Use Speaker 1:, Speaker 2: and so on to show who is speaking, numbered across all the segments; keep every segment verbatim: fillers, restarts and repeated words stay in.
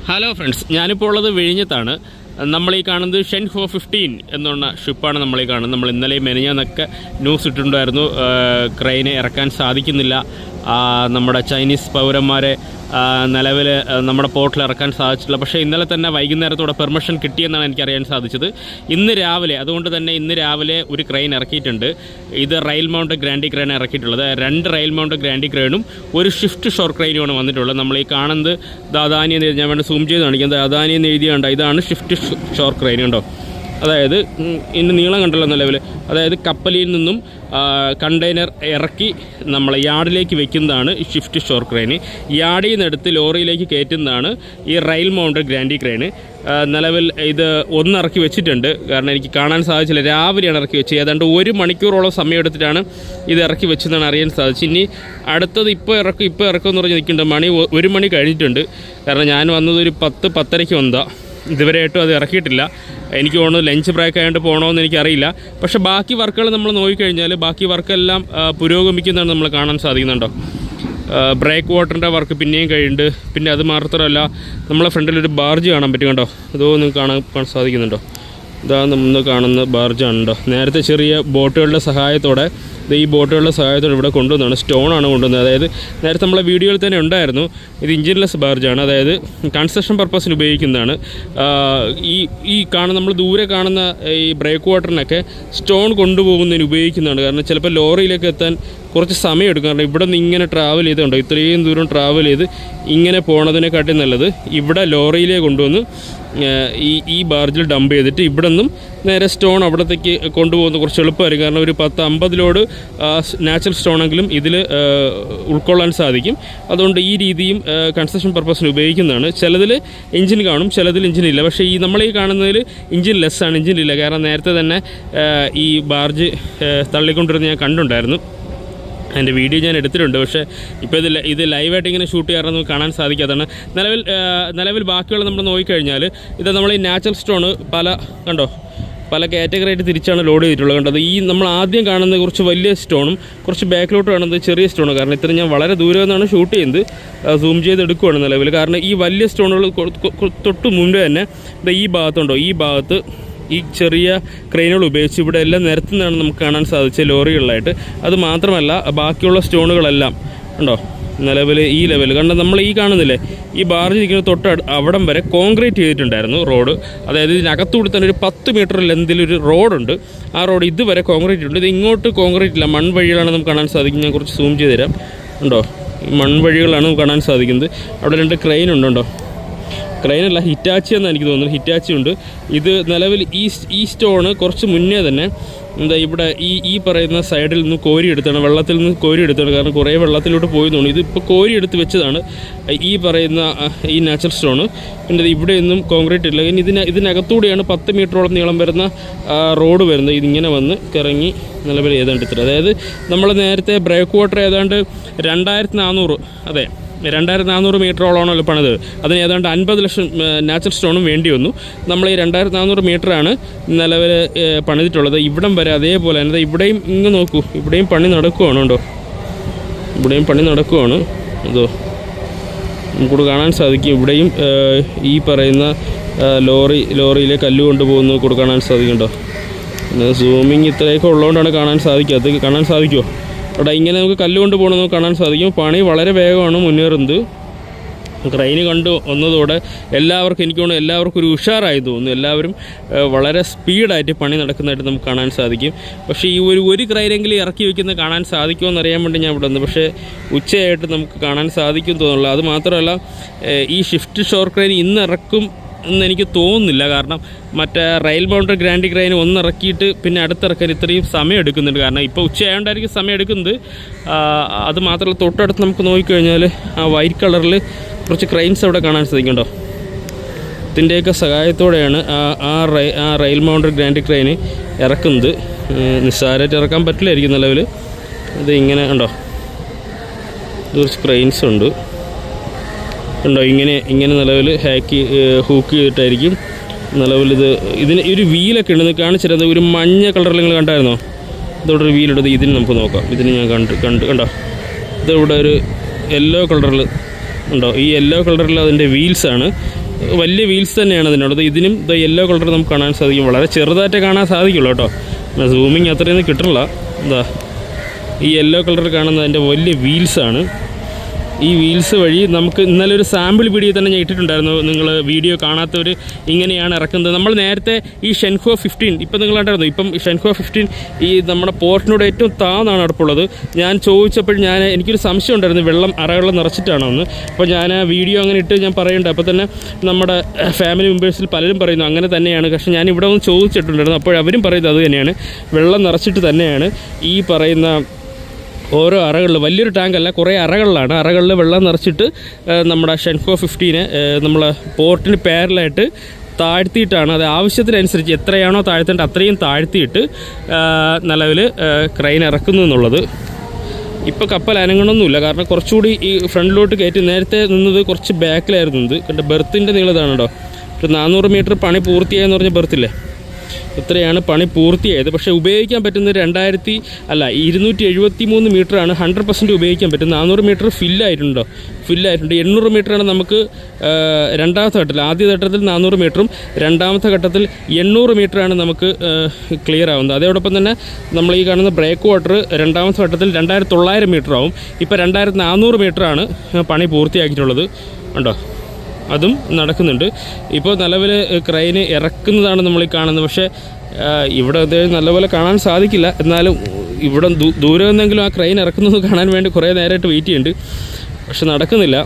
Speaker 1: Hello friends, ഞാനിപ്പോൾ ഉള്ളത് വിഴിഞ്ഞത്താണ്. നമ്മൾ ഈ കാണുന്നത് ഷെൻഹോ ഫിഫ്റ്റീൻ എന്നുള്ള ഷിപ്പാണ് നമ്മൾ ഈ കാണുന്നത്. നമ്മൾ ഇന്നലെ മെനഞ്ഞാന്നൊക്കെ ന്യൂസ് ഇട്ടിട്ടുണ്ടായിരുന്നു, ക്രെയിനെ ഇറക്കാൻ സാധിക്കുന്നില്ല, നമ്മുടെ ചൈനീസ് പൗരന്മാരെ നിലവിൽ നമ്മുടെ പോർട്ടിൽ ഇറക്കാൻ സാധിച്ചിട്ടില്ല. പക്ഷേ ഇന്നലെ തന്നെ വൈകുന്നേരത്തോടെ പെർമിഷൻ കിട്ടിയെന്നാണ് എനിക്കറിയാൻ സാധിച്ചത്. ഇന്ന് രാവിലെ അതുകൊണ്ട് തന്നെ ഇന്ന് രാവിലെ ഒരു ക്രെയിൻ ഇറക്കിയിട്ടുണ്ട്. ഇത് റെയിൽ മൗണ്ട് ഗ്രാൻഡി ക്രെയിൻ ഇറക്കിയിട്ടുള്ളത്. രണ്ട് റെയിൽ മൗണ്ട് ഗ്രാൻഡി ക്രെയിനും ഒരു ഷിഫ്റ്റ് ഷോർ ക്രെയിനുമാണ് വന്നിട്ടുള്ളത്. നമ്മൾ ഈ കാണുന്നത് അദാനി എന്ന് എഴുതി, ഞാൻ വേണ്ട സൂം ചെയ്ത് കാണിക്കുന്നത്, അദാനി എന്ന് എഴുതിയുണ്ട്. ഇതാണ് ഷിഫ്റ്റ് ഷോർ ക്രെയിൻ കണ്ടോ. അതായത് ഇതിൻ്റെ നീളം കണ്ടല്ലോ നിലവിൽ. അതായത് കപ്പലിൽ നിന്നും കണ്ടെയ്നർ ഇറക്കി നമ്മൾ യാർഡിലേക്ക് വെക്കുന്നതാണ് ഈ ഷിഫ്റ്റ് ഷോർ ക്രെയിന്. യാർഡിൽ നിന്ന് എടുത്ത് ലോറിയിലേക്ക് കയറ്റുന്നതാണ് ഈ റെയിൽ മൗണ്ട് ഗ്രാൻഡി ക്രെയിന്. നിലവിൽ ഇത് ഒന്ന് ഇറക്കി വെച്ചിട്ടുണ്ട്, കാരണം എനിക്ക് കാണാൻ സാധിച്ചില്ല. രാവിലെയാണ് ഇറക്കി വെച്ചത്. ഏതാണ്ട് ഒരു മണിക്കൂറോളം സമയം എടുത്തിട്ടാണ് ഇത് ഇറക്കി വെച്ചതെന്നാണ് അറിയാൻ സാധിച്ചത്. ഇനി അടുത്തത് ഇപ്പോൾ ഇറക്കും ഇപ്പോൾ ഇറക്കും എന്ന് പറഞ്ഞ് നിൽക്കുന്നുണ്ട്. മണി ഒരു മണി കഴിഞ്ഞിട്ടുണ്ട്. കാരണം ഞാൻ വന്നത് ഒരു പത്ത് പത്തരയ്ക്ക് വന്നതാണ്. ഇതുവരെയായിട്ടും അത് ഇറക്കിയിട്ടില്ല. എനിക്ക് തോന്നുന്നു ലഞ്ച് ബ്രേക്ക് ആയതുകൊണ്ട് പോകണമെന്ന് എനിക്കറിയില്ല. പക്ഷേ ബാക്കി വർക്കുകൾ നമ്മൾ നോക്കിക്കഴിഞ്ഞാൽ ബാക്കി വർക്കെല്ലാം പുരോഗമിക്കുന്നതാണ് നമ്മൾ കാണാൻ സാധിക്കുന്നുണ്ടോ. ബ്രേക്ക് വാട്ടറിൻ്റെ വർക്ക് പിന്നെയും കഴിയുന്നുണ്ട്. പിന്നെ അത് മാത്രമല്ല, നമ്മളെ ഫ്രണ്ടിലൊരു ബാർജ് കാണാൻ പറ്റും കണ്ടോ. അതോ നിങ്ങൾക്ക് കാണാൻ സാധിക്കുന്നുണ്ടോ? ഇതാണ് നമ്മൾ കാണുന്ന ബാർജാണ് കേട്ടോ. നേരത്തെ ചെറിയ ബോട്ടുകളുടെ സഹായത്തോടെ ഈ ബോട്ടുകളുടെ സഹായത്തോടെ ഇവിടെ കൊണ്ടുവന്നതാണ്. സ്റ്റോണാണ് കൊണ്ടുവന്നത്. അതായത് നേരത്തെ നമ്മളെ വീഡിയോയിൽ തന്നെ ഉണ്ടായിരുന്നു, ഇത് ഇഞ്ചിൻലെസ് ബാർജാണ്. അതായത് കൺസ്ട്രക്ഷൻ പർപ്പസിന് ഉപയോഗിക്കുന്നതാണ്. ഈ ഈ കാണുന്ന നമ്മൾ ദൂരെ കാണുന്ന ഈ ബ്രേക്ക് വാട്ടറിനൊക്കെ സ്റ്റോൺ കൊണ്ടുപോകുന്നതിന് ഉപയോഗിക്കുന്നതാണ്. കാരണം ചിലപ്പോൾ ലോറിയിലേക്ക് എത്താൻ കുറച്ച് സമയം എടുക്കും. കാരണം ഇവിടെ നിന്ന് ഇങ്ങനെ ട്രാവൽ ചെയ്തുണ്ടോ, ഇത്രയും ദൂരം ട്രാവൽ ചെയ്ത് ഇങ്ങനെ പോണതിനെക്കാട്ടി നല്ലത് ഇവിടെ ലോറിയിലേക്ക് കൊണ്ടുവന്ന് ഈ ഈ ബാർജിൽ ഡംപ് ചെയ്തിട്ട് ഇവിടെ നിന്നും നേരെ സ്റ്റോൺ അവിടത്തേക്ക് കൊണ്ടുപോകുന്നത് കുറച്ച് എളുപ്പമായിരിക്കും. കാരണം ഒരു പത്ത് അമ്പതിലോട് നാച്ചുറൽ സ്റ്റോണെങ്കിലും ഇതിൽ ഉൾക്കൊള്ളാൻ സാധിക്കും. അതുകൊണ്ട് ഈ രീതിയും കൺസ്ട്രക്ഷൻ പർപ്പസിന് ഉപയോഗിക്കുന്നതാണ്. ചിലതിൽ എഞ്ചിൻ കാണും, ചിലതിൽ എഞ്ചിനില്ല. പക്ഷേ ഈ നമ്മളീ കാണുന്നതിൽ എഞ്ചിൻ ലെസ്സാണ്, എഞ്ചിനില്ല. കാരണം നേരത്തെ തന്നെ ഈ ബാർജ് തള്ളിക്കൊണ്ടിരുന്ന് ഞാൻ കണ്ടിട്ടുണ്ടായിരുന്നു. അതിൻ്റെ വീഡിയോ ഞാൻ എടുത്തിട്ടുണ്ട്. പക്ഷേ ഇപ്പോൾ ഇത് ഇത് ലൈവായിട്ട് ഇങ്ങനെ ഷൂട്ട് ചെയ്യാറൊന്നും കാണാൻ സാധിക്കാത്തതാണ്. നിലവിൽ നിലവിൽ ബാക്കിയുള്ള നമ്മൾ നോക്കിക്കഴിഞ്ഞാൽ ഇത് നമ്മൾ ഈ നാച്ചുറൽ സ്റ്റോണ് പല കണ്ടോ പല കാറ്റഗറിയായിട്ട് തിരിച്ചാണ് ലോഡ് ചെയ്തിട്ടുള്ളത്. കണ്ടത് ഈ നമ്മൾ ആദ്യം കാണുന്നത് കുറച്ച് വലിയ സ്റ്റോണും കുറച്ച് ബാക്കിലോട്ട് കാണുന്നത് ചെറിയ സ്റ്റോണും. കാരണം ഇത്ര ഞാൻ വളരെ ദൂരെ നിന്നാണ് ഷൂട്ട് ചെയ്യുന്നത്, സൂം ചെയ്ത് എടുക്കുകയാണ് നിലവിൽ. കാരണം ഈ വലിയ സ്റ്റോണുകൾ തൊട്ട് മുമ്പ് തന്നെ ഈ ഭാഗത്തുണ്ടോ, ഈ ഭാഗത്ത് ഈ ചെറിയ ക്രെയിനുകൾ ഉപയോഗിച്ച് ഇവിടെ എല്ലാം നിരത്തുന്നതാണ് നമുക്ക് കാണാൻ സാധിച്ചത് ലോറികളിലായിട്ട്. അത് മാത്രമല്ല ബാക്കിയുള്ള സ്റ്റോണുകളെല്ലാം ഉണ്ടോ നിലവിൽ ഈ ലെവൽ കണ്ട നമ്മൾ ഈ കാണുന്നില്ലേ, ഈ ബാർജ് ഇരിക്കുന്ന തൊട്ട് അവിടം വരെ കോൺക്രീറ്റ് ചെയ്തിട്ടുണ്ടായിരുന്നു റോഡ്. അതായത് ഇതിനകത്തുകൂടി തന്നെ ഒരു പത്ത് മീറ്റർ ലെന്തിലൊരു റോഡുണ്ട്. ആ റോഡ് ഇതുവരെ കോൺക്രീറ്റ് ഉണ്ട്. ഇത് ഇങ്ങോട്ട് കോൺക്രീറ്റ് ഇല്ല, മൺവഴികളാണ് നമുക്ക് കാണാൻ സാധിക്കും. ഞാൻ കുറച്ച് സൂം ചെയ്ത് തരാം. ഉണ്ടോ, ഈ മൺവഴികളാണ് നമുക്ക് കാണാൻ സാധിക്കുന്നത്. അവിടെ രണ്ട് ക്രെയിൻ ഉണ്ടോ, ക്രെയിനല്ല ഹിറ്റാച്ചി എന്നാണ് എനിക്ക് തോന്നുന്നത്. ഹിറ്റാച്ചി ഉണ്ട്. ഇത് നിലവിൽ ഈ ഈ സ്റ്റോണ് കുറച്ച് മുന്നേ തന്നെ എന്താ ഇവിടെ ഈ ഈ പറയുന്ന സൈഡിൽ നിന്ന് കോരിയെടുത്താണ്, വെള്ളത്തിൽ നിന്ന് കോരിയെടുത്താണ്. കാരണം കുറേ വെള്ളത്തിലോട്ട് പോയി തോന്നുന്നു. ഇതിപ്പോൾ കോരിയെടുത്ത് വെച്ചതാണ് ഈ പറയുന്ന ഈ നാച്ചുറൽ സ്റ്റോണ്. പിന്നെ ഇവിടെ ഒന്നും കോൺക്രീറ്റ് ഇല്ല. ഇനി ഇതിന് ഇതിനകത്തൂടെയാണ് പത്ത് മീറ്ററോളം നീളം വരുന്ന റോഡ് വരുന്നത്. ഇതിങ്ങനെ വന്ന് കറങ്ങി നിലവിൽ ഏതാണ്ട് ഇത്ര, അതായത് നമ്മൾ നേരത്തെ ബ്രേക്ക് വാട്ടർ ഏതാണ്ട് രണ്ടായിരത്തി നാനൂറ് അതെ രണ്ടായിരത്തി നാനൂറ് മീറ്ററോളമാണല്ലോ പണിത്. അതിന് ഏതാണ്ട് അൻപത് ലക്ഷം നാച്ചുറൽ സ്റ്റോണും വേണ്ടി വന്നു. നമ്മൾ ഈ രണ്ടായിരത്തി നാനൂറ് മീറ്ററാണ് നിലവിൽ പണിതിട്ടുള്ളത്. ഇവിടം വരെ അതേപോലെ തന്നെ ഇവിടെയും ഇങ്ങ് നോക്കൂ, ഇവിടെയും പണി നടക്കുവാണ് കേട്ടോ. ഇവിടെയും പണി നടക്കുവാണ്. അതോ നമുക്കിവിടെ കാണാൻ സാധിക്കും. ഇവിടെയും ഈ പറയുന്ന ലോറി ലോറിയിലെ കല്ല് കൊണ്ടുപോകുന്നത് കൂടെ കാണാൻ സാധിക്കുന്നുണ്ടോ. സൂമിങ് ഇത്രയൊക്കെ ഉള്ളതുകൊണ്ടാണ് കാണാൻ സാധിക്കാത്തത്. കാണാൻ സാധിക്കുമോ? അവിടെ ഇങ്ങനെ നമുക്ക് കല്ലുകൊണ്ട് പോകണമെന്ന് നമുക്ക് കാണാൻ സാധിക്കും. പണി വളരെ വേഗമാണ് മുന്നേറുന്നത്. ക്രെയിന് കണ്ട് വന്നതോടെ എല്ലാവർക്കും എനിക്ക് തോന്നുന്നു എല്ലാവർക്കും ഒരു ഉഷാറായി തോന്നുന്നു. എല്ലാവരും വളരെ സ്പീഡായിട്ട് പണി നടക്കുന്നതായിട്ട് നമുക്ക് കാണാൻ സാധിക്കും. പക്ഷേ ഈ ഒരു ഒരു ക്രെയിനെങ്കിലും ഇറക്കി വയ്ക്കുന്നത് കാണാൻ സാധിക്കുമെന്ന് അറിയാൻ വേണ്ടി ഞാൻ ഇവിടെ വന്നു. പക്ഷേ ഉച്ചയായിട്ട് നമുക്ക് കാണാൻ സാധിക്കും തോന്നുന്നില്ല. അത് മാത്രമല്ല, ഈ ഷിഫ്റ്റ് ഷോർ ക്രെയിൻ ഇന്ന് ഇറക്കും എന്ന് എനിക്ക് തോന്നുന്നില്ല. കാരണം മറ്റേ റെയിൽ മൗണ്ട് ഗ്രാൻഡി ക്രെയിൻ ഒന്നിറക്കിയിട്ട് പിന്നെ അടുത്തിറക്കാൻ ഇത്രയും സമയം എടുക്കുന്നുണ്ട്. കാരണം ഇപ്പോൾ ഉച്ചയായതുകൊണ്ടായിരിക്കും സമയം എടുക്കുന്നത്. അത് മാത്രമല്ല, തൊട്ടടുത്ത് നമുക്ക് നോക്കിക്കഴിഞ്ഞാൽ ആ വൈറ്റ് കളറിൽ കുറച്ച് ക്രെയിൻസ് അവിടെ കാണാൻ സാധിക്കുന്നുണ്ടോ. ഇതിൻ്റെയൊക്കെ സഹായത്തോടെയാണ് ആ ആ റെയിൽ ആ റെയിൽ മൗണ്ട് ഗ്രാൻഡി ക്രെയിൻ ഇറക്കുന്നത്. നിസ്സാരമായിട്ട് ഇറക്കാൻ പറ്റില്ലായിരിക്കും നിലവിൽ. ഇത് ഇങ്ങനെ ഉണ്ടോ, കുറച്ച് ക്രെയിൻസ് ഉണ്ട് ഉണ്ടോ ഇങ്ങനെ ഇങ്ങനെ നിലവിൽ ഹാക്ക് ഹൂക്ക് ചെയ്തിട്ടായിരിക്കും നിലവിലിത്. ഇതിന് ഒരു വീലൊക്കെ ഉണ്ട്, കാണിച്ചിരുന്നത് ഒരു മഞ്ഞ കളറിൽ നിങ്ങൾ കണ്ടായിരുന്നോ? ഇതോടെ ഒരു വീലെടുത്ത് ഇതിന് നമുക്ക് നോക്കാം. ഇതിന് ഞാൻ കണ്ട് കണ്ട് കണ്ടോ, ഇതിവിടെ ഒരു യെല്ലോ കളറിൽ ഉണ്ടോ. ഈ യെല്ലോ കളറിൽ അതിൻ്റെ വീൽസാണ്. വലിയ വീൽസ് തന്നെയാണ് ഇതിനുള്ളത്. ഇതിനും ഇത് യെല്ലോ കളർ നമുക്ക് കാണാൻ സാധിക്കും. വളരെ ചെറുതായിട്ടേ കാണാൻ സാധിക്കുള്ളൂ കേട്ടോ, സൂമിങ് അത്രയൊന്നും കിട്ടണില്ല. എന്താ ഈ യെല്ലോ കളർ കാണുന്നത് അതിൻ്റെ വലിയ വീൽസാണ്. ഈ വീൽസ് വഴി നമുക്ക് ഇന്നലെ ഒരു സാമ്പിൾ വീഡിയോ തന്നെ ഞാൻ ഇട്ടിട്ടുണ്ടായിരുന്നു. നിങ്ങൾ വീഡിയോ കാണാത്തവർ ഇങ്ങനെയാണ് ഇറക്കുന്നത്. നമ്മൾ നേരത്തെ ഈ ഷെൻഹോ ഫിഫ്റ്റീൻ ഇപ്പം നിങ്ങൾ കണ്ടായിരുന്നു. ഇപ്പം ഷെൻഹോ ഫിഫ്റ്റീൻ ഈ നമ്മുടെ പോർട്ടിനോട് ഏറ്റവും താന്നാണ് അടുപ്പുള്ളത്. ഞാൻ ചോദിച്ചപ്പോൾ ഞാൻ എനിക്കൊരു സംശയം ഉണ്ടായിരുന്നു, വെള്ളം അറവെള്ളം നിറച്ചിട്ടാണോ എന്ന്. അപ്പോൾ ഞാൻ ആ വീഡിയോ അങ്ങനെ ഇട്ട് ഞാൻ പറയുന്നുണ്ട്. അപ്പോൾ തന്നെ നമ്മുടെ ഫാമിലി മെമ്പേഴ്സിൽ പലരും പറയുന്നു അങ്ങനെ തന്നെയാണ്. പക്ഷേ ഞാൻ ഇവിടെ ഒന്ന് ചോദിച്ചിട്ടുണ്ടായിരുന്നു. അപ്പോൾ അവരും പറയുന്നത് അത് തന്നെയാണ്, വെള്ളം നിറച്ചിട്ട് തന്നെയാണ് ഈ പറയുന്ന ഓരോ അറകളിൽ, വലിയൊരു ടാങ്കല്ല, കുറേ അറകളിലാണ്. അറകളിൽ വെള്ളം നിറച്ചിട്ട് നമ്മുടെ ഷെൻഹോ ഫിഫ്റ്റീന് നമ്മൾ പോർട്ടിന് പാരലായിട്ട് താഴ്ത്തിയിട്ടാണ്, അത് ആവശ്യത്തിനനുസരിച്ച് എത്രയാണോ താഴ്ത്തേണ്ടത് അത്രയും താഴ്ത്തിയിട്ട് നിലവിൽ ക്രെയിൻ ഇറക്കുന്നു എന്നുള്ളത്. ഇപ്പോൾ കപ്പൽ അനങ്ങണമൊന്നുമില്ല, കാരണം കുറച്ചുകൂടി ഈ ഫ്രണ്ടിലോട്ട് കയറ്റി. നേരത്തെ നിന്നത് കുറച്ച് ബാക്കിലായിരുന്നു ഇത്. കണ്ട ബെർത്തിൻ്റെ നീളതാണ് കേട്ടോ. ഒരു നാനൂറ് മീറ്റർ പണി പൂർത്തിയായെന്ന് പറഞ്ഞ ബെർത്തില്ലേ, ഇത്രയാണ് പണി പൂർത്തിയായത്. പക്ഷേ ഉപയോഗിക്കാൻ പറ്റുന്നത് രണ്ടായിരത്തി അല്ല ഇരുന്നൂറ്റി എഴുപത്തി മൂന്ന് മീറ്ററാണ് ഹൺഡ്രഡ് പെർസെൻറ്റ് ഉപയോഗിക്കാൻ പറ്റും. നാനൂറ് മീറ്റർ ഫില്ലായിട്ടുണ്ടോ ഫില്ലായിട്ടുണ്ട്. എണ്ണൂറ് മീറ്ററാണ് നമുക്ക് രണ്ടാമത്തെ ഘട്ടത്തിൽ. ആദ്യ ഘട്ടത്തിൽ നാനൂറ് മീറ്ററും രണ്ടാമത്തെ ഘട്ടത്തിൽ എണ്ണൂറ് മീറ്ററാണ് നമുക്ക് ക്ലിയർ ആവുന്നത്. അതോടൊപ്പം തന്നെ നമ്മൾ ഈ കാണുന്ന ബ്രേക്ക് വാട്ടർ രണ്ടാമത്തെ ഘട്ടത്തിൽ രണ്ടായിരത്തി തൊള്ളായിരം മീറ്റർ ആവും. ഇപ്പോൾ രണ്ടായിരത്തി നാനൂറ് മീറ്ററാണ് പണി പൂർത്തിയാക്കിയിട്ടുള്ളത്. ഉണ്ടോ, അതും നടക്കുന്നുണ്ട്. ഇപ്പോൾ നിലവിൽ ക്രെയിന് ഇറക്കുന്നതാണ് നമ്മൾ ഈ കാണുന്നത്. പക്ഷേ ഇവിടെ അത് നല്ലപോലെ കാണാൻ സാധിക്കില്ല. എന്നാലും ഇവിടെ ദൂരെ നിന്നെങ്കിലും ആ ക്രെയിൻ ഇറക്കുന്നത് കാണാൻ വേണ്ടി കുറേ നേരമായിട്ട് വെയിറ്റ് ചെയ്യുന്നുണ്ട്. പക്ഷെ നടക്കുന്നില്ല.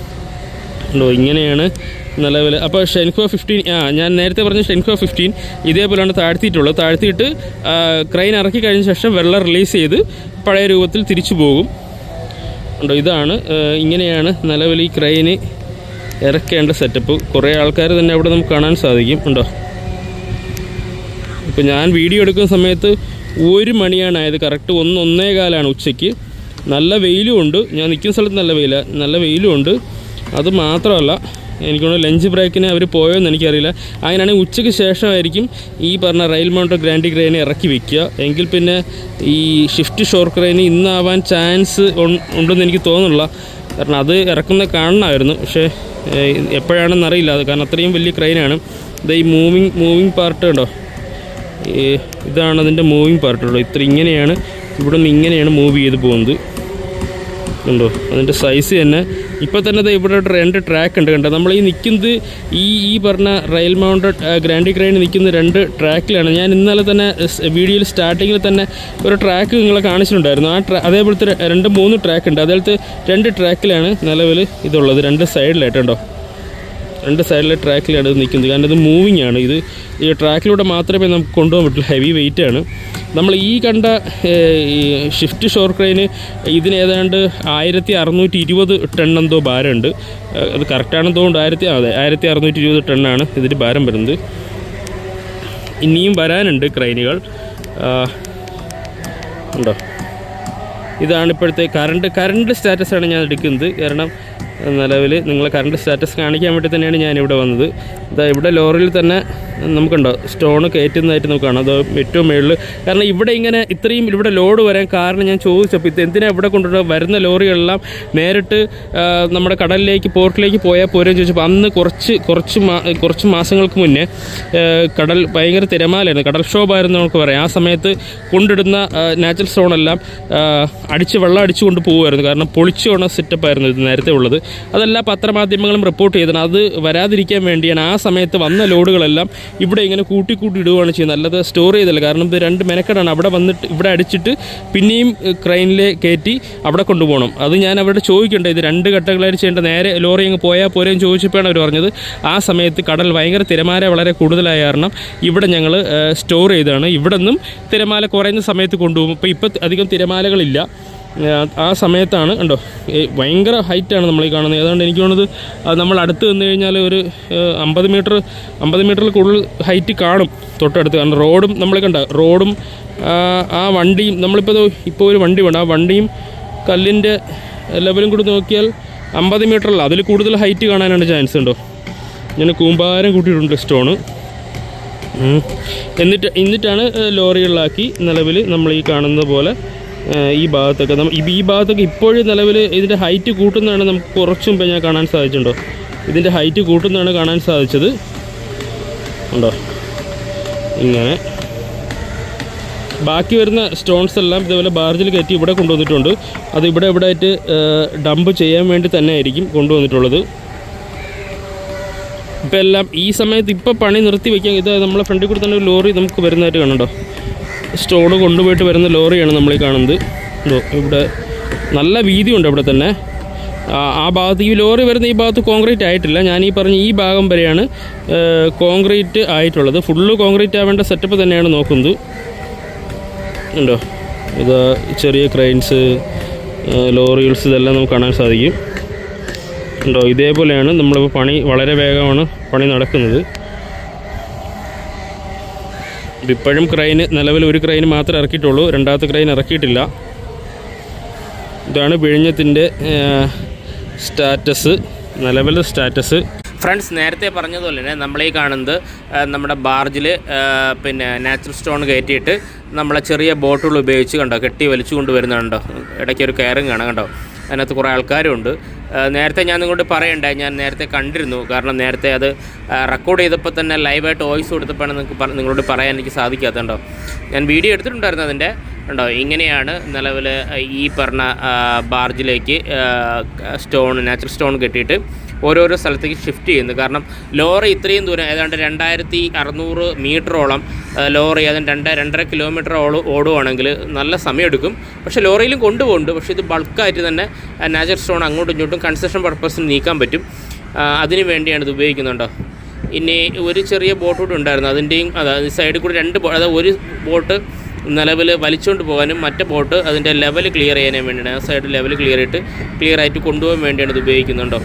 Speaker 1: ഉണ്ടോ, ഇങ്ങനെയാണ് നിലവിൽ. അപ്പോൾ ഷെൻഹോ ഫിഫ്റ്റീൻ ആ ഞാൻ നേരത്തെ പറഞ്ഞ ഷെൻഹോ ഫിഫ്റ്റീൻ ഇതേപോലെയാണ് താഴ്ത്തിയിട്ടുള്ളത്. താഴ്ത്തിയിട്ട് ക്രെയിൻ ഇറക്കി കഴിഞ്ഞ ശേഷം വെള്ളം റിലീസ് ചെയ്ത് പഴയ രൂപത്തിൽ തിരിച്ചു പോകും. ഉണ്ടോ, ഇതാണ് ഇങ്ങനെയാണ് നിലവിൽ ഈ ക്രെയിന് ഇറക്കേണ്ട സെറ്റപ്പ്. കുറേ ആൾക്കാർ തന്നെ അവിടെ നമുക്ക് കാണാൻ സാധിക്കും. ഉണ്ടോ, ഇപ്പോൾ ഞാൻ വീഡിയോ എടുക്കുന്ന സമയത്ത് ഒരു മണിയാണ് ആയത്. കറക്റ്റ് ഒന്ന് ഒന്നേ കാലാണ് ഉച്ചയ്ക്ക്. നല്ല വെയിലും ഉണ്ട്. ഞാൻ നിൽക്കുന്ന സ്ഥലത്ത് നല്ല വെയില നല്ല വെയിലും ഉണ്ട്. അത് മാത്രമല്ല, എനിക്കൊന്ന് ലഞ്ച് ബ്രേക്കിന് അവർ പോയോന്ന് എനിക്കറിയില്ല. അങ്ങനെയാണെങ്കിൽ ഉച്ചയ്ക്ക് ശേഷമായിരിക്കും ഈ പറഞ്ഞ റെയിൽ മൗണ്ടർ ഗ്രാൻഡി ക്രെയിനെ ഇറക്കി വെക്കുക. എങ്കിൽ പിന്നെ ഈ ഷിഫ്റ്റ് ഷോർ ക്രെയിന് ഇന്നാവാൻ ചാൻസ് ഉണ്ടെന്ന് എനിക്ക് തോന്നുന്നില്ല. കാരണം അത് ഇറക്കുന്ന കാണണമായിരുന്നു. പക്ഷേ എപ്പോഴാണെന്ന് അറിയില്ല. അത് കാരണം അത്രയും വലിയ ക്രെയിനാണ്. ഇത് ഈ മൂവിങ് മൂവിങ് പാർട്ട് ഉണ്ടോ, ഇതാണ് അതിൻ്റെ മൂവിങ് പാർട്ട് ഉണ്ടോ. ഇത്ര ഇങ്ങനെയാണ് ഇവിടെ നിന്ന് ഇങ്ങനെയാണ് മൂവ് ചെയ്ത് പോകുന്നത്. ഉണ്ടോ, അതിൻ്റെ സൈസ് തന്നെ. ഇപ്പോൾ തന്നെ അത് ഇവിടെ രണ്ട് ട്രാക്ക് ഉണ്ട്. കണ്ടോ, നമ്മൾ ഈ നിൽക്കുന്നത് ഈ ഈ പറഞ്ഞ റെയിൽ മൗണ്ടഡ് ഗ്രാൻഡി ക്രെയിൻ നിൽക്കുന്ന രണ്ട് ട്രാക്കിലാണ്. ഞാൻ ഇന്നലെ തന്നെ വീഡിയോയിൽ സ്റ്റാർട്ടിങ്ങിൽ തന്നെ ഒരു ട്രാക്ക് നിങ്ങളെ കാണിച്ചിട്ടുണ്ടായിരുന്നു. ആ ട്രാ അതേപോലത്തെ രണ്ട് മൂന്ന് ട്രാക്ക് ഉണ്ട്. അതേപോലത്തെ രണ്ട് ട്രാക്കിലാണ് നിലവിൽ ഇതുള്ളത്, രണ്ട് സൈഡിലായിട്ട്. ഉണ്ടോ, രണ്ട് സൈഡിലെ ട്രാക്കിലാണ് ഇത് നിൽക്കുന്നത്. കാരണം ഇത് മൂവിങ് ആണ്. ഇത് ഈ ട്രാക്കിലൂടെ മാത്രമേ നമുക്ക് കൊണ്ടുപോകാൻ പറ്റുള്ളൂ. ഹെവി വെയിറ്റാണ്. നമ്മൾ ഈ കണ്ട ഷിഫ്റ്റ് ഷോർ ക്രെയിന് ഇതിന് ഏതാണ്ട് ആയിരത്തി അറുന്നൂറ്റി ഇരുപത് ടൺ എന്തോ ഭാരമുണ്ട്. അത് കറക്റ്റാണെന്ന് തോന്നുന്നു. ആയിരത്തി അതെ ആയിരത്തി അറുന്നൂറ്റി ഇരുപത് ടണ്ണാണ് ഇതിന് ഭാരം വരുന്നത്. ഇനിയും വരാനുണ്ട് ക്രെയിനുകൾ. ഉണ്ടോ, ഇതാണ് ഇപ്പോഴത്തെ കറണ്ട് കറണ്ട് സ്റ്റാറ്റസാണ് ഞാൻ എടുക്കുന്നത്. കാരണം നിലവിൽ നിങ്ങളെ കറണ്ട് സ്റ്റാറ്റസ് കാണിക്കാൻ വേണ്ടി തന്നെയാണ് ഞാനിവിടെ വന്നത്. ഇതാ ഇവിടെ ലോറിയിൽ തന്നെ നമുക്കുണ്ടോ സ്റ്റോണ് കയറ്റുന്നതായിട്ട് നമുക്ക് കാണാം. അത് ഏറ്റവും മുകളിൽ. കാരണം ഇവിടെ ഇങ്ങനെ ഇത്രയും ഇവിടെ ലോഡ് വരാൻ കാരണം ഞാൻ ചോദിച്ചപ്പോൾ ഇത് എന്തിനാണ് ഇവിടെ കൊണ്ടുവരുന്നത്, വരുന്ന ലോറികളെല്ലാം നേരിട്ട് നമ്മുടെ കടലിലേക്ക് പോർട്ടിലേക്ക് പോയാൽ പോരെന്ന് ചോദിച്ചപ്പോൾ അന്ന് കുറച്ച് കുറച്ച് കുറച്ച് മാസങ്ങൾക്ക് മുന്നേ കടൽ ഭയങ്കര തിരമാലായിരുന്നു, കടൽക്ഷോഭമായിരുന്നു നമുക്ക് പറയാം. ആ സമയത്ത് കൊണ്ടിടുന്ന നാച്ചുറൽ സ്റ്റോണെല്ലാം അടിച്ച് വെള്ളം അടിച്ചു കൊണ്ട് പോകുമായിരുന്നു. കാരണം പൊളിച്ചു കൊണ്ട സെറ്റപ്പായിരുന്നു ഇത് നേരത്തെ ഉള്ളത്. അതെല്ലാം പത്രമാധ്യമങ്ങളും റിപ്പോർട്ട് ചെയ്തതാണ്. അത് വരാതിരിക്കാൻ വേണ്ടിയാണ് ആ സമയത്ത് വന്ന ലോഡുകളെല്ലാം ഇവിടെ ഇങ്ങനെ കൂട്ടി കൂട്ടി ഇടുകയാണ് ചെയ്യുന്നത്. അല്ലാതെ സ്റ്റോർ ചെയ്തല്ല. കാരണം ഇത് രണ്ട് മെനക്കെടാണ്. അവിടെ വന്നിട്ട് ഇവിടെ അടിച്ചിട്ട് പിന്നെയും ക്രെയിനിലെ കയറ്റി അവിടെ കൊണ്ടുപോകണം. അത് ഞാൻ അവിടെ ചോദിക്കേണ്ടത് ഇത് രണ്ട് ഘട്ടങ്ങളായിട്ട് ചെയ്യേണ്ട, നേരെ ലോറി അങ്ങ് പോയാൽ പോരെയും ചോദിച്ചപ്പോഴാണ് അവർ പറഞ്ഞത് ആ സമയത്ത് കടൽ ഭയങ്കര തിരമാല വളരെ കൂടുതലായ കാരണം ഇവിടെ ഞങ്ങൾ സ്റ്റോർ ചെയ്താണ്. ഇവിടെ നിന്നും തിരമാല കുറയുന്ന സമയത്ത് കൊണ്ടുപോകും. ഇപ്പോൾ ഇപ്പോൾ അധികം തിരമാലകളില്ല. ആ സമയത്താണ് കണ്ടോ ഭയങ്കര ഹൈറ്റാണ് നമ്മൾ ഈ കാണുന്നത്. ഏതാണ്ട് എനിക്ക് തോന്നുന്നത് നമ്മൾ അടുത്ത് വന്നു കഴിഞ്ഞാൽ ഒരു അമ്പത് മീറ്റർ അമ്പത് മീറ്ററിൽ കൂടുതൽ ഹൈറ്റ് കാണും തൊട്ടടുത്ത്. കാരണം റോഡും നമ്മൾ കണ്ട റോഡും ആ വണ്ടിയും നമ്മളിപ്പോൾ ഇപ്പോൾ ഒരു വണ്ടി വേണം, ആ വണ്ടിയും കല്ലിൻ്റെ ലെവലും കൂടി നോക്കിയാൽ അമ്പത് മീറ്ററല്ല അതിൽ കൂടുതൽ ഹൈറ്റ് കാണാനാണ് ചാൻസ്. ഉണ്ടോ, ഞാൻ കൂമ്പാരം കൂട്ടിയിട്ടുണ്ട് സ്റ്റോണ്. എന്നിട്ട് എന്നിട്ടാണ് ലോറികളിലാക്കി നിലവിൽ നമ്മൾ ഈ കാണുന്നത് പോലെ ഈ ഭാഗത്തൊക്കെ നമ്മൾ ഈ ഭാഗത്തൊക്കെ ഇപ്പോഴും നിലവിൽ ഇതിൻ്റെ ഹൈറ്റ് കൂട്ടുന്നതാണ് നമുക്ക് കുറച്ച് മുമ്പേ ഞാൻ കാണാൻ സാധിച്ചിട്ടുണ്ടോ. ഇതിൻ്റെ ഹൈറ്റ് കൂട്ടുന്നതാണ് കാണാൻ സാധിച്ചത്. ഉണ്ടോ ഇങ്ങനെ ബാക്കി വരുന്ന സ്റ്റോൺസ് എല്ലാം ഇതേപോലെ ബാർജിൽ കയറ്റി ഇവിടെ കൊണ്ടുവന്നിട്ടുണ്ട്. അത് ഇവിടെ ഇവിടെ ആയിട്ട് ഡംപ് ചെയ്യാൻ വേണ്ടി തന്നെ ആയിരിക്കും കൊണ്ടുവന്നിട്ടുള്ളത്. ഇപ്പം എല്ലാം ഈ സമയത്ത് ഇപ്പോൾ പണി നിർത്തി വയ്ക്കാം. ഇത് നമ്മളെ ഫ്രണ്ടിൽ കൂടി തന്നെ ഒരു ലോറി നമുക്ക് വരുന്നതായിട്ട് കാണുന്നുണ്ടോ. സ്റ്റോണ് കൊണ്ടുപോയിട്ട് വരുന്ന ലോറിയാണ് നമ്മൾ ഈ കാണുന്നത്. ഉണ്ടോ ഇവിടെ നല്ല വീതിയുണ്ട് ഇവിടെ തന്നെ. ആ ഭാഗത്ത് ഈ ലോറി വരുന്ന ഈ ഭാഗത്ത് കോൺക്രീറ്റ് ആയിട്ടില്ല. ഞാൻ ഈ പറഞ്ഞ ഈ ഭാഗം വരെയാണ് കോൺക്രീറ്റ് ആയിട്ടുള്ളത്. ഫുള്ള് കോൺക്രീറ്റ് ആവേണ്ട സെറ്റപ്പ് തന്നെയാണ് നോക്കുന്നത്. ഉണ്ടോ ഇത് ചെറിയ ക്രെയിൻസ്, ലോറികൾസ് ഇതെല്ലാം നമുക്ക് കാണാൻ സാധിക്കും. ഉണ്ടോ ഇതേപോലെയാണ് നമ്മളിപ്പോൾ പണി വളരെ വേഗമാണ് പണി നടക്കുന്നത്. ഇപ്പോഴും ക്രെയിന് നിലവിൽ ഒരു ക്രെയിൻ മാത്രമേ ഇറക്കിയിട്ടുള്ളൂ, രണ്ടാമത്തെ ക്രെയിൻ ഇറക്കിയിട്ടില്ല. ഇതാണ് വിഴിഞ്ഞത്തിൻ്റെ സ്റ്റാറ്റസ്, നിലവിലെ സ്റ്റാറ്റസ്. ഫ്രണ്ട്സ്, നേരത്തെ പറഞ്ഞതുപോലെ തന്നെ നമ്മളീ കാണുന്നത് നമ്മുടെ ബാർജിൽ പിന്നെ നാച്ചുറൽ സ്റ്റോൺ കയറ്റിയിട്ട് നമ്മളെ ചെറിയ ബോട്ടുകൾ ഉപയോഗിച്ച് കണ്ടോ കെട്ടി വലിച്ചു കൊണ്ടുവരുന്നുണ്ടോ. ഇടയ്ക്ക് ഒരു കയറും കാണാം കണ്ടോ. അതിനകത്ത് കുറേ ആൾക്കാരുണ്ട്. നേരത്തെ ഞാൻ നിങ്ങളോട് പറയണ്ടേ, ഞാൻ നേരത്തെ കണ്ടിരുന്നു. കാരണം നേരത്തെ അത് റെക്കോർഡ് ചെയ്തപ്പോൾ തന്നെ ലൈവായിട്ട് വോയിസ് കൊടുത്തപ്പോഴാണ് നിങ്ങൾക്ക് നിങ്ങളോട് പറയാൻ എനിക്ക് സാധിക്കാത്തതുണ്ടോ. ഞാൻ വീഡിയോ എടുത്തിട്ടുണ്ടായിരുന്നു അതിൻ്റെ. ഉണ്ടോ ഇങ്ങനെയാണ് നിലവിൽ ഈ പറഞ്ഞ ബാർജിലേക്ക് സ്റ്റോൺ നാച്ചുറൽ സ്റ്റോൺ കെട്ടിയിട്ട് ഓരോരോ സ്ഥലത്തേക്ക് ഷിഫ്റ്റ് ചെയ്യുന്നത്. കാരണം ലോറി ഇത്രയും ദൂരം ഏതാണ്ട് രണ്ടായിരത്തി അറുന്നൂറ് മീറ്ററോളം ലോറി അതിന് രണ്ട് രണ്ടര കിലോമീറ്ററോളം ഓടുവാണെങ്കിൽ നല്ല സമയമെടുക്കും. പക്ഷേ ലോറിയിലും കൊണ്ടുപോകുന്നുണ്ട്. പക്ഷേ ഇത് ബൾക്കായിട്ട് തന്നെ നാച്ചുറൽ സ്റ്റോൺ അങ്ങോട്ടും ഇങ്ങോട്ടും കൺസ്ട്രക്ഷൻ പർപ്പസിന് നീക്കാൻ പറ്റും. അതിന് വേണ്ടിയാണ് ഇത് ഉപയോഗിക്കുന്നുണ്ടോ. ഇനി ഒരു ചെറിയ ബോട്ട് കൂടെ ഉണ്ടായിരുന്നു. അതിൻ്റെയും അതായത് സൈഡിൽ കൂടി രണ്ട് അതായത് ഒരു ബോട്ട് നിലവിൽ വലിച്ചുകൊണ്ട് പോകാനും മറ്റേ ബോട്ട് അതിൻ്റെ ലെവൽ ക്ലിയർ ചെയ്യാനും വേണ്ടിയാണ്. ആ സൈഡ് ലെവൽ ക്ലിയർ ചെയ്തിട്ട് ക്ലിയർ ആയിട്ട് കൊണ്ടുപോകാൻ വേണ്ടിയാണ് ഇത് ഉപയോഗിക്കുന്നുണ്ടോ.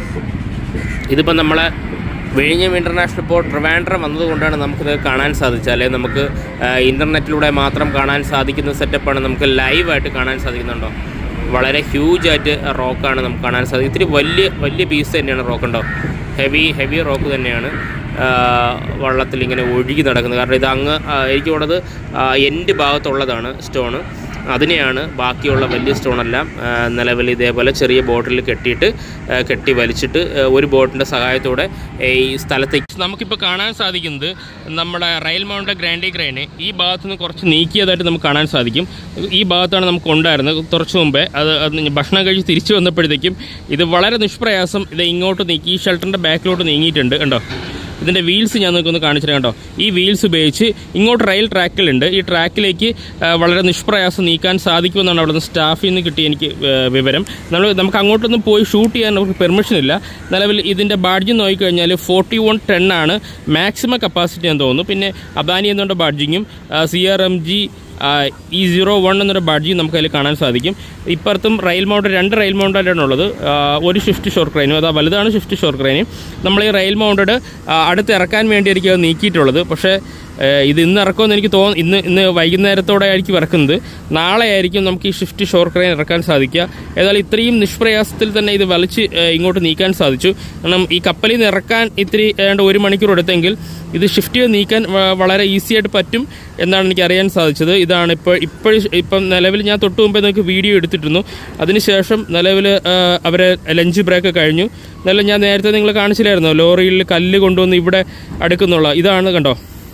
Speaker 1: ഇതിപ്പോൾ നമ്മളെ വിഴിഞ്ഞം ഇൻ്റർനാഷണൽ ഇപ്പോൾ ട്രിവാൻഡ്രം വന്നതുകൊണ്ടാണ് നമുക്കിത് കാണാൻ സാധിച്ചത്. അല്ലെങ്കിൽ നമുക്ക് ഇൻ്റർനെറ്റിലൂടെ മാത്രം കാണാൻ സാധിക്കുന്ന സെറ്റപ്പാണ് നമുക്ക് ലൈവായിട്ട് കാണാൻ സാധിക്കുന്നുണ്ടോ. വളരെ ഹ്യൂജായിട്ട് റോക്കാണ് നമുക്ക് കാണാൻ സാധിക്കും. ഇത്തിരി വലിയ വലിയ പീസ് തന്നെയാണ് റോക്കുണ്ടോ. ഹെവി ഹെവി റോക്ക് തന്നെയാണ് വള്ളത്തിൽ ഇങ്ങനെ ഒഴുകി നടക്കുന്നത്. കാരണം ഇത് അങ്ങ് എനിക്ക് ഉള്ളത് എൻ്റെ ഭാഗത്തുള്ളതാണ് സ്റ്റോണ്. അതിനെയാണ് ബാക്കിയുള്ള വലിയ സ്റ്റോണെല്ലാം നിലവിൽ ഇതേപോലെ ചെറിയ ബോട്ടിൽ കെട്ടിയിട്ട് കെട്ടി വലിച്ചിട്ട് ഒരു ബോട്ടിൻ്റെ സഹായത്തോടെ ഈ സ്ഥലത്തേക്ക് നമുക്കിപ്പോൾ കാണാൻ സാധിക്കുന്നത് നമ്മുടെ റെയിൽ മൗണ്ട് ഗ്രാൻഡി ക്രെയിന് ഈ ഭാഗത്തു നിന്ന് കുറച്ച് നീക്കിയതായിട്ട് നമുക്ക് കാണാൻ സാധിക്കും. ഈ ഭാഗത്താണ് നമുക്ക് ഉണ്ടായിരുന്നത് കുറച്ച് മുമ്പേ. അത് ഭക്ഷണം കഴിച്ച് തിരിച്ചു വന്നപ്പോഴത്തേക്കും ഇത് വളരെ നിഷ്പ്രയാസം ഇത് ഇങ്ങോട്ട് നീക്കി ഈ ഷെൽട്ടറിൻ്റെ ബാക്കിലോട്ട് നീങ്ങിയിട്ടുണ്ട്. കണ്ടോ ഇതിൻ്റെ വീൽസ് ഞാൻ നിങ്ങൾക്കൊന്ന് കാണിച്ചിട്ട് കണ്ടോ. ഈ വീൽസ് ഉപയോഗിച്ച് ഇങ്ങോട്ട് റെയിൽ ട്രാക്കിലുണ്ട്. ഈ ട്രാക്കിലേക്ക് വളരെ നിഷ്പ്രയാസം നീക്കാൻ സാധിക്കുമെന്നാണ് അവിടെ നിന്ന് സ്റ്റാഫിൽ നിന്ന് കിട്ടിയ എനിക്ക് വിവരം. നമ്മൾ നമുക്ക് അങ്ങോട്ടൊന്നും പോയി ഷൂട്ട് ചെയ്യാൻ നമുക്ക് പെർമിഷൻ ഇല്ല. നിലവിൽ ഇതിൻ്റെ ബാഡ്ജിങ് നോക്കിക്കഴിഞ്ഞാൽ ഫോർട്ടി വൺ ടെൻ ആണ് മാക്സിമം കപ്പാസിറ്റി എന്ന് തോന്നുന്നു. പിന്നെ അദാനി എന്നുള്ള ബാഡ്ജിങ്ങും C R M G E zero one എന്നൊരു ബാഡ്ജിങ് നമുക്ക് അതിൽ കാണാൻ സാധിക്കും. ഇപ്പുറത്തും റെയിൽ മൗണ്ട് രണ്ട് റെയിൽ മൗണ്ടായിട്ടാണ് ഉള്ളത്. ഒരു ഷിഫ്റ്റ് ഷോർ ക്രെയിനും അതാ വലുതാണ് ഷിഫ്റ്റ് ഷോർ ക്രെയിനും. നമ്മൾ ഈ റെയിൽ മൗണ്ടഡ് അടുത്ത് ഇറക്കാൻ വേണ്ടിയായിരിക്കും അത് നീക്കിയിട്ടുള്ളത്. പക്ഷേ ഇത് ഇന്ന് ഇറക്കുമെന്ന് എനിക്ക് തോന്നുന്നു. ഇന്ന് ഇന്ന് വൈകുന്നേരത്തോടെ ആയിരിക്കും ഇറക്കുന്നത്. നാളെ ആയിരിക്കും നമുക്ക് ഈ ഷിഫ്റ്റ് ഷോർ ക്രെയിൻ ഇറക്കാൻ സാധിക്കുക. ഏതായാലും ഇത്രയും നിഷ്പ്രയാസത്തിൽ തന്നെ ഇത് വലിച്ച് ഇങ്ങോട്ട് നീക്കാൻ സാധിച്ചു. കാരണം ഈ കപ്പലിൽ നിന്ന് ഇറക്കാൻ ഇത്തിരി ഏതാണ്ട് ഒരു മണിക്കൂർ എടുത്തെങ്കിൽ ഇത് ഷിഫ്റ്റ് ചെയ്ത് നീക്കാൻ വളരെ ഈസി ആയിട്ട് പറ്റും എന്നാണ് എനിക്ക് അറിയാൻ സാധിച്ചത്. ഇതാണ് ഇപ്പോൾ ഇപ്പോഴും ഇപ്പം നിലവിൽ ഞാൻ തൊട്ട് മുമ്പേ നിങ്ങൾക്ക് വീഡിയോ എടുത്തിരുന്നു. അതിനുശേഷം നിലവിൽ അവരെ ലഞ്ച് ബ്രേക്ക് കഴിഞ്ഞു. നിലവിൽ ഞാൻ നേരത്തെ നിങ്ങൾ കാണിച്ചില്ലായിരുന്നോ ലോറിയിൽ കല്ല് കൊണ്ടുവന്ന് ഇവിടെ അടുക്കുന്നുള്ള. ഇതാണ് കണ്ടോ,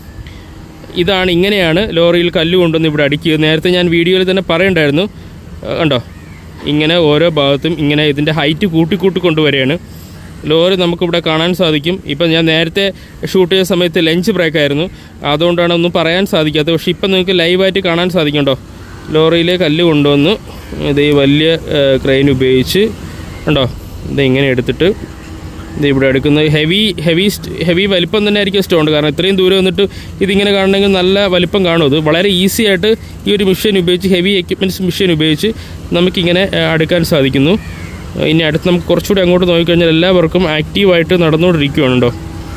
Speaker 1: ഇതാണ് ഇങ്ങനെയാണ് ലോറിയിൽ കല്ല് കൊണ്ടുവന്ന് ഇവിടെ അടിക്കുക. നേരത്തെ ഞാൻ വീഡിയോയിൽ തന്നെ പറയണ്ടായിരുന്നു. കണ്ടോ ഇങ്ങനെ ഓരോ ഭാഗത്തും ഇങ്ങനെ ഇതിൻ്റെ ഹൈറ്റ് കൂട്ടിക്കൂട്ടി കൊണ്ടുവരികയാണ്. ലോറി നമുക്കിവിടെ കാണാൻ സാധിക്കും. ഇപ്പം ഞാൻ നേരത്തെ ഷൂട്ട് ചെയ്ത സമയത്ത് ലഞ്ച് ബ്രേക്ക് ആയിരുന്നു, അതുകൊണ്ടാണ് ഒന്നും പറയാൻ സാധിക്കാത്തത്. പക്ഷേ ഇപ്പം നിങ്ങൾക്ക് ലൈവായിട്ട് കാണാൻ സാധിക്കുന്നുണ്ടോ. ലോറിയിലെ കല്ല് കൊണ്ടുവന്ന് ഇത് ഈ വലിയ ക്രെയിൻ ഉപയോഗിച്ച് കണ്ടോ ഇത് ഇങ്ങനെ എടുത്തിട്ട് ഇത് ഇവിടെ എടുക്കുന്നത്. ഹെവി ഹെവി ഹെവി വലിപ്പം തന്നെ ആയിരിക്കും സ്റ്റോൺ. കാരണം ഇത്രയും ദൂരം വന്നിട്ട് ഇതിങ്ങനെ കാണണമെങ്കിൽ നല്ല വലിപ്പം കാണും. ഇത് വളരെ ഈസി ആയിട്ട് ഈ ഒരു മെഷീൻ ഉപയോഗിച്ച് ഹെവി എക്യുപ്മെൻറ്റ്സ് മെഷീൻ ഉപയോഗിച്ച് നമുക്കിങ്ങനെ അടുക്കാൻ സാധിക്കുന്നു. ഇനി അടുത്ത് നമുക്ക് കുറച്ചുകൂടി അങ്ങോട്ട് നോക്കിക്കഴിഞ്ഞാൽ എല്ലാവർക്കും ആക്റ്റീവായിട്ട് നടന്നുകൊണ്ടിരിക്കുകയാണുണ്ടോ.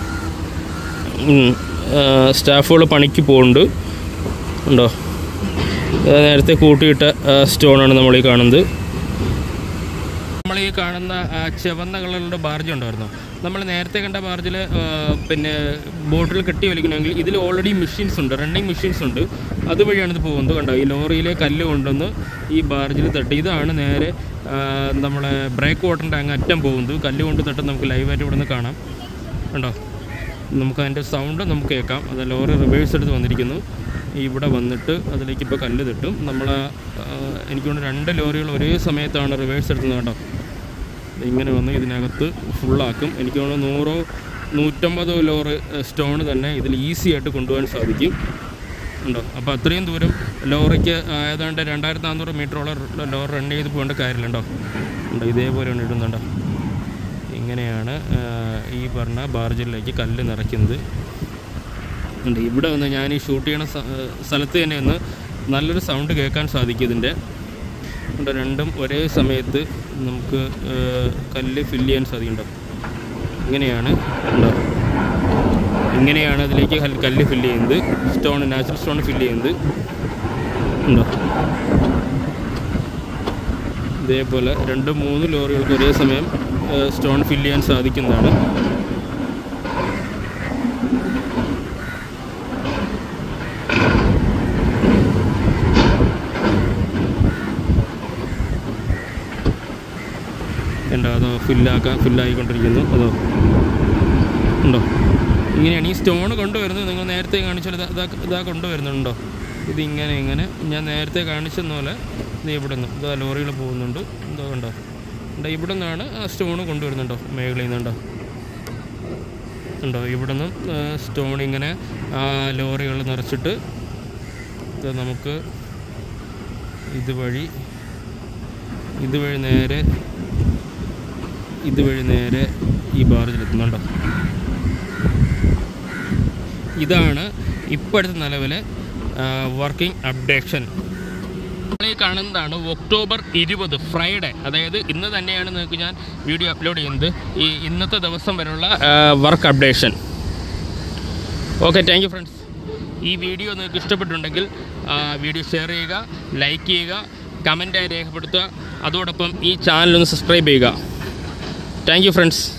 Speaker 1: സ്റ്റാഫുകൾ പണിക്ക് പോകുന്നുണ്ട് ഉണ്ടോ. നേരത്തെ കൂട്ടിയിട്ട സ്റ്റോണാണ് നമ്മളീ കാണുന്നത്. നമ്മൾ ഈ കാണുന്ന ചുവന്ന കളറിലുള്ള ബാർജ് ഉണ്ടായിരുന്നു. നമ്മൾ നേരത്തെ കണ്ട ബാർജിൽ പിന്നെ ബോട്ടിൽ കെട്ടി വലിക്കണമെങ്കിൽ ഇതിൽ ഓൾറെഡി മെഷീൻസ് ഉണ്ട്, റണ്ണിങ് മെഷീൻസ് ഉണ്ട്. അതുവഴിയാണ് ഇത് പോകുന്നത്. കണ്ടോ, ഈ ലോറിയിലെ കല്ല് കൊണ്ടുവന്ന് ഈ ബാർജിൽ തട്ടി. ഇതാണ് നേരെ നമ്മളെ ബ്രേക്ക് വാട്ടറിൻ്റെ അങ്ങ് അറ്റം പോകുന്നത്. കല്ല് കൊണ്ട് തട്ട് നമുക്ക് ലൈവായിട്ട് ഇവിടെ നിന്ന് കാണാം. കണ്ടോ, നമുക്ക് അതിൻ്റെ സൗണ്ട് നമുക്ക് കേൾക്കാം. അത് ലോറി റിവേഴ്സ് എടുത്ത് വന്നിരിക്കുന്നു. ഇവിടെ വന്നിട്ട് അതിലേക്ക് ഇപ്പോൾ കല്ല് തട്ടും. നമ്മൾ എനിക്കൊണ്ട് രണ്ട് ലോറികൾ ഒരേ സമയത്താണ് റിവേഴ്സ് എടുക്കുന്നത്. കേട്ടോ, ഇങ്ങനെ വന്ന് ഇതിനകത്ത് ഫുള്ളാക്കും. എനിക്ക് തോന്നുന്നു നൂറോ നൂറ്റമ്പതോ ലോറി സ്റ്റോൺ തന്നെ ഇതിൽ ഈസി ആയിട്ട് കൊണ്ടുപോകാൻ സാധിക്കും. ഉണ്ടോ, അപ്പോൾ അത്രയും ദൂരം ലോറിക്ക് ഏതാണ്ട് രണ്ടായിരത്തി നാനൂറ് മീറ്ററോളം ലോറി റൺ ചെയ്ത് പോകേണ്ട കാര്യമില്ലുണ്ടോ. ഉണ്ടോ, ഇതേപോലെയാണ് ഇടുന്നുണ്ടോ. ഇങ്ങനെയാണ് ഈ പറഞ്ഞ ബാർജിലേക്ക് കല്ല് നിറയ്ക്കുന്നത്. ഉണ്ട്, ഇവിടെ വന്ന് ഞാൻ ഈ ഷൂട്ട് ചെയ്യണ സ്ഥലത്ത് തന്നെ ഒന്ന് നല്ലൊരു സൗണ്ട് കേൾക്കാൻ സാധിക്കും ഇതിൻ്റെ. ഉണ്ട്, രണ്ടും ഒരേ സമയത്ത് നമുക്ക് കല്ല് ഫില്ല് ചെയ്യാൻ സാധിക്കുന്നുണ്ടോ. ഇങ്ങനെയാണ് ഉണ്ടോ, ഇങ്ങനെയാണ് അതിലേക്ക് കല്ല് ഫില്ല് ചെയ്യുന്നത്. സ്റ്റോൺ, നാച്ചുറൽ സ്റ്റോൺ ഫില്ല് ചെയ്യുന്നത്. ഉണ്ടോ, ഇതേപോലെ രണ്ട് മൂന്ന് ലോറികൾക്ക് ഒരേ സമയം സ്റ്റോൺ ഫില്ല് ചെയ്യാൻ സാധിക്കുന്നതാണ്. ഉണ്ടോ, അതോ ഫില്ലാക്കാൻ ഫില്ലായിക്കൊണ്ടിരിക്കുന്നു. അതോ ഉണ്ടോ, ഇങ്ങനെയാണ് ഈ സ്റ്റോൺ കൊണ്ടുവരുന്നത്. നിങ്ങൾ നേരത്തെ കാണിച്ചാൽ ഇതാ ഇതാ കൊണ്ടുവരുന്നുണ്ടോ. ഇതിങ്ങനെ ഇങ്ങനെ ഞാൻ നേരത്തെ കാണിച്ചെന്ന പോലെ ഇത് ഇവിടെ നിന്ന് ഇതാ ലോറികൾ പോകുന്നുണ്ട്. എന്തോ ഉണ്ടോ, ഉണ്ടോ, ഇവിടെ നിന്നാണ് ആ സ്റ്റോൺ കൊണ്ടുവരുന്നുണ്ടോ, മേളിൽ നിന്നുണ്ടോ. ഉണ്ടോ, ഇവിടെ നിന്നും സ്റ്റോൺ ഇങ്ങനെ ആ ലോറികൾ നിറച്ചിട്ട് ഇത് നമുക്ക് ഇതുവഴി ഇതുവഴി നേരെ ഇതുവഴി നേരെ ഈ ബാർജിലെത്തുന്നുണ്ടോ. ഇതാണ് ഇപ്പോഴത്തെ നിലവിലെ വർക്കിംഗ് അപ്ഡേഷൻ. നമ്മളീ കാണുന്നതാണ് ഒക്ടോബർ ഇരുപത് ഫ്രൈഡേ, അതായത് ഇന്ന് തന്നെയാണ് നിങ്ങൾക്ക് ഞാൻ വീഡിയോ അപ്ലോഡ് ചെയ്യുന്നത്. ഈ ഇന്നത്തെ ദിവസം വരെയുള്ള work updation. Okay, thank you friends. ഈ വീഡിയോ നിങ്ങൾക്ക് ഇഷ്ടപ്പെട്ടിട്ടുണ്ടെങ്കിൽ വീഡിയോ ഷെയർ ചെയ്യുക, ലൈക്ക് ചെയ്യുക, കമൻറ്റായി രേഖപ്പെടുത്തുക. അതോടൊപ്പം ഈ ചാനലൊന്ന് സബ്സ്ക്രൈബ് ചെയ്യുക. Thank you friends.